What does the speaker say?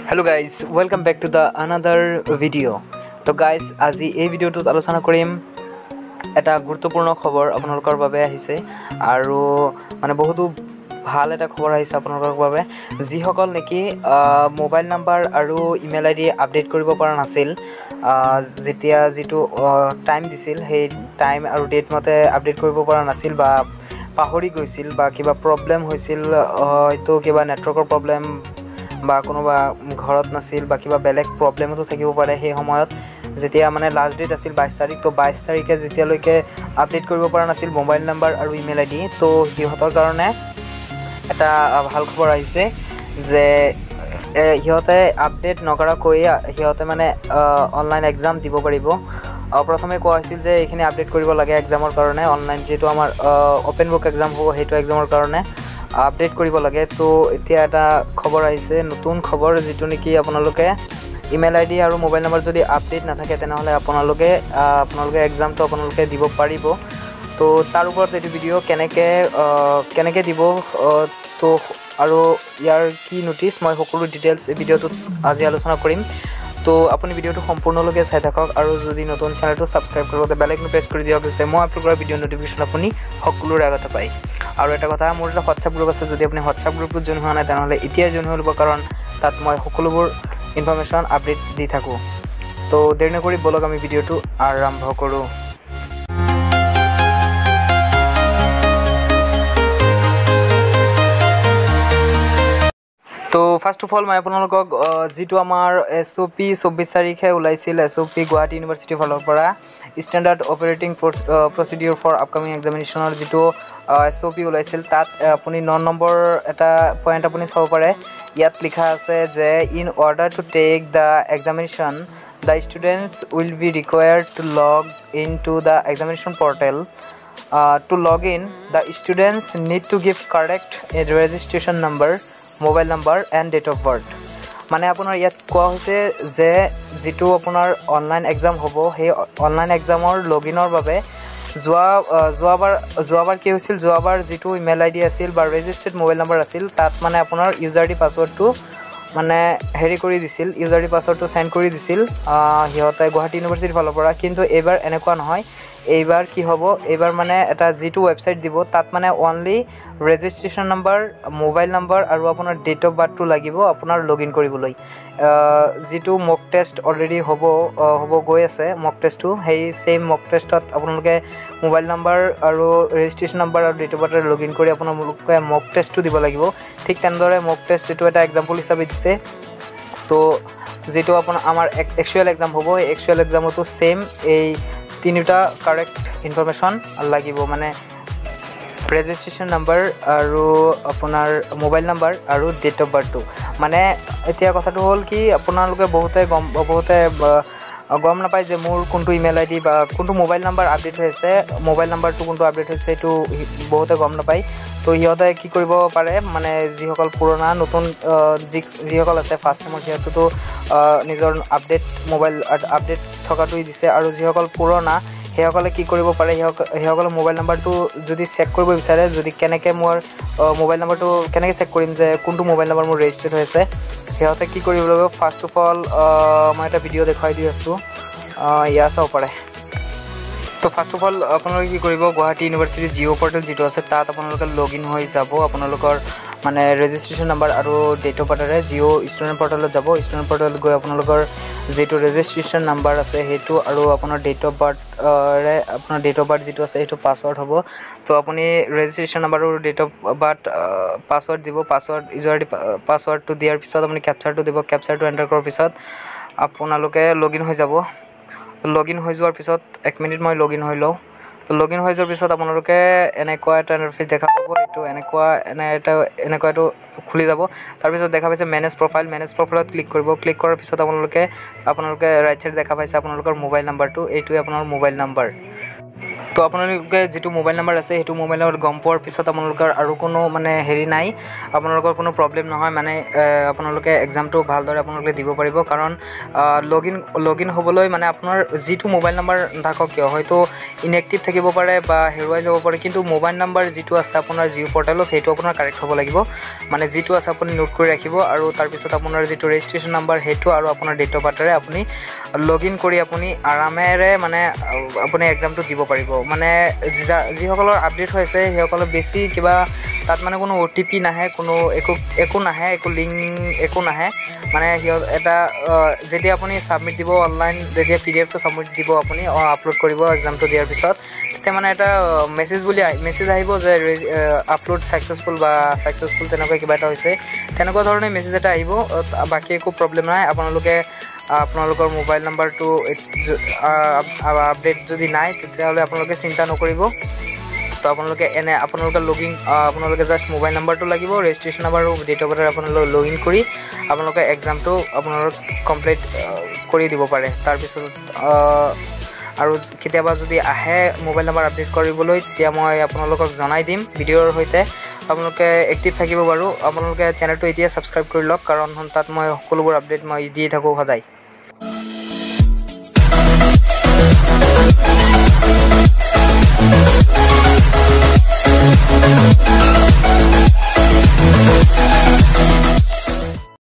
Hello guys, welcome back to the another video. So guys, আজি এই ভিডিওটোত আলোচনা কৰিম এটা গুৰুত্বপূৰ্ণ খবৰ আপোনালোকৰ বাবে আহিছে আৰু মানে বহুতো ভাল এটা খবৰ আহিছে আপোনালোকৰ বাবে যিসকল নেকি মোবাইল নাম্বাৰ আৰু ইমেইল আইডি আপডেট কৰিব পৰা নাছিল যেতিয়া যেটো টাইম দিছিল সেই টাইম আৰু ডেট মতে আপডেট কৰিব পৰা নাছিল বা পাহৰি গৈছিল বা কিবা প্ৰবলেম হৈছিল হয়তো কিবা নেটৱৰ্কৰ প্ৰবলেম বা কোনোবা ঘৰত নাছিল বা কিবা বেলেগ প্ৰবলেমটো থাকিব পাৰে সেই সময়ত যেতিয়া মানে লাষ্ট ডেট আছিল 22 তাৰিখ তো 22 তাৰিখে যেতিয়ালৈকে আপডেট কৰিব পৰা নাছিল মোবাইল নাম্বাৰ আৰু ইমেইল আইডি তো হিহঁতৰ কাৰণে এটা ভাল খবৰ আহিছে যে হিহঁতে আপডেট নকৰাকৈ হিহঁতে মানে অনলাইন এক্সাম দিব পাৰিব প্ৰথমে কোৱা হৈছিল যে এইখিনি আপডেট কৰিব লাগে এক্সামৰ কাৰণে অনলাইন যেটো আমাৰ ওপেন বুক এক্সাম হ'ব হেতু এক্সামৰ কাৰণে আপডেট কৰিব লাগে তো এতিয়া এটা খবৰ আহিছে নতুন খবৰ যেটো নেকি আপোনালোকে ইমেইল আইডি আৰু মোবাইল নাম্বাৰ যদি আপডেট নাথাকে তেনেহলে আপোনালোকে এক্সামটো আপোনালোকে দিব পাৰিব তো তাৰ ওপৰত এই ভিডিও কেনেকে দিব তো আৰু ইয়াৰ কি নোটিছ মই সকলো ডিটেইলছ এই ভিডিওটোত আজি আলোচনা কৰিম তো আপুনি ভিডিওটো সম্পূৰ্ণলৈকে চাই থাকক আৰু যদি নতুন চেনেলটো সাবস্ক্ৰাইব কৰিব বেল আইকন প্ৰেছ কৰি দিয়ক যাতে মই আপলোড কৰা ভিডিও নটিফিকেশন আপুনি সকলোৰে আগতে পায় আৰু এটা কথা মোৰ এটা WhatsApp গ্ৰুপ আছে যদি আপুনি WhatsApp গ্ৰুপত জয়েন হোৱা নাই তেনেহলে এতিয়া জয়েন হৈ ল'ব কাৰণ তাত মই সকলোবোৰ ইনফৰমেশন আপডেট দি থাকো তো দেৰি নকৰি বলক আমি ভিডিওটো আৰম্ভ কৰো তো ফার্স্ট অফ অল মই আপোনালোকক যেটো আমাৰ SOP 24 তাৰিখে ওলাইছিল SOP গুৱাহাটী ইউনিভাৰ্সিটি ফালৰ পৰা standard operating procedure for upcoming এক্সামিনেশনৰ যেটো SOP ওলাইছিল তাত আপুনি 9 নম্বৰ এটা পয়েন্ট আপুনি চাব পাৰে ইয়াত লিখা আছে যে in order to take the examination the students will be required to log into the examination portal to log in the students need to give correct registration number mobile number and date of birth মানে আপোনাৰ ইয়াত কোৱা হৈছে যে যেটো আপোনাৰ online exam হ'ব সেই অনলাইন এক্সামৰ লগইনৰ বাবে যোৱাবাৰ কি হৈছিল যোৱাবাৰ যেটো ইমেইল আইডি আছিল বা ৰেজিস্টাৰ্ড মোবাইল নাম্বাৰ আছিল তাত মানে আপোনাৰ ইউজাৰ আইডি পাসওয়াৰ্ডটো মানে হেৰি কৰি দিছিল ইউজাৰ আইডি পাসওয়াৰ্ডটো সেন্ড কৰি দিছিল হিহঁতে গুৱাহাটী ইউনিভাৰ্সিটিৰ ফালৰ পৰা কিন্তু এবাৰ এনেকুৱা নহয় এইবাৰ কি হ'ব এইবাৰ মানে এটা যেটো ওয়েবসাইট দিব তাত মানে only registration number mobile number আৰু আপোনাৰ ডেট অফ বাৰ্থটো লাগিব আপোনাৰ লগইন কৰিবলৈ যেটো মক টেষ্ট অলৰেডি হ'ব গৈ আছে মক টেষ্টটো সেই সেম মক টেষ্টত আপোনালোকে মোবাইল নাম্বাৰ আৰু ৰেজিস্ট্ৰেচন নাম্বাৰ আৰু ডেট অফ বাৰ্থ লগইন কৰি আপোনালোকে মক টেষ্টটো দিব লাগিব ঠিক তেনেদৰে মক টেষ্ট এটো এটা এক্সাম্পল হিচাপে দিছে তো যেটো আমাৰ একচুয়াল এক্সাম হ'ব এই একচুয়াল এক্সামটো সেম এই তিনিটা কারেক্ট ইনফরমেশন লাগিব মানে ৰেজিস্ট্ৰেচন নাম্বাৰ আৰু আপোনাৰ মোবাইল নাম্বাৰ আৰু ডেট অফ বাৰ্থটো মানে এতিয়া কথাটো হ'ল কি আপোনালোকে বহুতে গম নাপায় যে মোৰ কোনটো ইমেইল আইডি বা কোনটো মোবাইল নাম্বাৰ আপডেট হৈছে মোবাইল নাম্বাৰটো কোনটো আপডেট হৈছে এটো বহুতে গম নাপায় তো হিহঁতে কি কৰিব পাৰে মানে যিসকল পুৰণা নতুন যিসকল আছে ফাৰ্স্ট টাইমৰ হিহঁতেতো নিজৰ আপডেট মোবাইল আপডেট থকাটোই দিছে আৰু যিসকল পুৰণা হেসকলে কি কৰিব পাৰে হেসকল মোবাইল নাম্বাৰটো যদি চেক কৰিব বিচাৰে যদি কেনেকে মোৰ মোবাইল নাম্বাৰটো কেনেকে চেক কৰিম যে কোনটো মোবাইল নাম্বাৰ মোৰ ৰেজিস্টাৰ্ড হৈছে হেহতে কি কৰিব লাগিব ফাৰ্স্ট অফ অল মই এটা ভিডিও দেখাই দি আছো ইয়া চাও পাৰে তো ফার্স্ট অফ অল আপোনালোকে কি কৰিব গুৱাহাটী ইউনিভাৰ্সিটি জিও পৰ্টেল যেটো আছে তাত আপোনালোকে লগইন হৈ যাব আপোনালোকৰ মানে ৰেজিস্ট্ৰেচন নাম্বাৰ আৰু ডেট অফ বাৰ্থৰে জিও ষ্টুডেন্ট পৰ্টেলত যাব ষ্টুডেন্ট পৰ্টেলত গৈ আপোনালোকৰ যেটো ৰেজিস্ট্ৰেচন নাম্বাৰ আছে হেতু আৰু আপোনাৰ ডেট অফ বাৰ্থ আপোনাৰ ডেট অফ বাৰ্থ যেটো আছে হেতু পাসওয়ার্ড হ'ব তো আপুনি ৰেজিস্ট্ৰেচন নাম্বাৰ আৰু ডেট অফ বাৰ্থ পাসওয়ার্ড দিব পাসওয়ার্ড ইউজাৰ আইডি পাসওয়ার্ডটো দিয়াৰ পিছত আপুনি ক্যাপচাৰটো দিব ক্যাপচাৰটো এন্টাৰ কৰাৰ পিছত আপোনালোকে লগইন হৈ যাব লগইন হৈ যোৱাৰ পিছত 1 মিনিট মই লগইন হৈ লও লগইন হৈ যোৱাৰ পিছত আপোনালোকে এনেকুৱা এটা ইন্টাৰফেস দেখা পাব এটো এনেকুৱা এটো খুলি যাব তাৰ পিছত দেখা পাইছে মেনেজ প্ৰফাইলত ক্লিক কৰিব ক্লিক কৰাৰ পিছত আপোনালোকে ৰাইট সাইড দেখা পাইছে আপোনালোকৰ মোবাইল নাম্বাৰটো এইটোৱে আপোনাৰ মোবাইল নাম্বাৰ তো আপোনালোকে যেটো মোবাইল নাম্বাৰ আছে হেতু মোবাইল নাম্বাৰ গম পোৱাৰ পিছত আপোনালোকৰ আৰু কোনো মানে হেৰি নাই আপোনালোকৰ কোনো প্ৰবলেম নহয় মানে আপোনালোকে এক্সামটো ভালদৰে আপোনালোকে দিব পাৰিব কাৰণ লগইন হ'বলৈ মানে আপোনাৰ যেটো মোবাইল নাম্বাৰ নাথাকক কিয় হয়তো ইনএক্টিভ থাকিব পাৰে বা হেৰুৱাই যাব পাৰে কিন্তু মোবাইল নাম্বাৰ যেটো আছে আপোনাৰ জিও পৰ্টেলত হেতু আপোনাৰ কাৰেক্ট হ'ব লাগিব মানে যেটো আছে আপুনি নোট কৰি ৰাখিব আৰু তাৰ পিছত আপোনাৰ যেটো ৰেজিষ্ট্ৰেচন নাম্বাৰ হেতু আৰু আপোনাৰ ডেট অফ বাৰ্থৰে আপুনি লগইন কৰি আপুনি আৰামেৰে মানে আপুনি এক্সামটো দিব পাৰিব মানে যিসকলৰ আপডেট হৈছে সেইসকলৰ বেছি কিবা তাত মানে কোনো OTP নাহে কোনো একো নাহে একো লিংক একো নাহে মানে এটা যেতিয়া আপুনি সাবমিট দিব অনলাইন যেতিয়া PDF টো সাবমিট দিব আপুনি আপলোড কৰিব এক্সামটো দিয়াৰ পিছত তেতিয়া মানে এটা মেছেজ আহিব যে আপলোড সাকসেসফুল বা সাকসেসফুল তেনেকুৱা কিবা এটা হৈছে তেনেকুৱা ধৰণে মেছেজ এটা আহিব বাকি একো প্ৰবলেম নাই আপোনালোকৰ মোবাইল নাম্বাৰটো আপডেট যদি নাই তেতিয়াহ'লে আপোনালোকে চিন্তা নকৰিব তো আপোনালোকে আপোনালোকে জাস্ট মোবাইল নাম্বাৰটো লাগিব ৰেজিষ্ট্ৰেচন নাম্বাৰ আৰু ডেট অফ বাৰ্থ আপোনালোকে লগইন কৰি আপোনালোকে এক্সামটো আপোনালোক কমপ্লিট কৰি দিব পাৰে তাৰ পিছত আৰু কেতিয়াবা যদি আহে মোবাইল নাম্বাৰ আপডেট কৰিবলৈ তেতিয়া মই আপোনালোকক জনাই দিম ভিডিঅ'ৰ সৈতে আপোনালোকে এক্টিভ থাকিব বাৰু আপোনালোকে চেনেলটো এতিয়া সাবস্ক্ৰাইব কৰি লওক কাৰণ তাত মই সকলোবোৰ আপডেট মই দি থাকো সদায়